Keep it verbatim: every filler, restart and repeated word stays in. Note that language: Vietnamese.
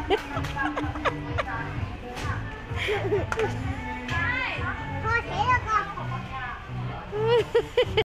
พ่อเทแล้วก็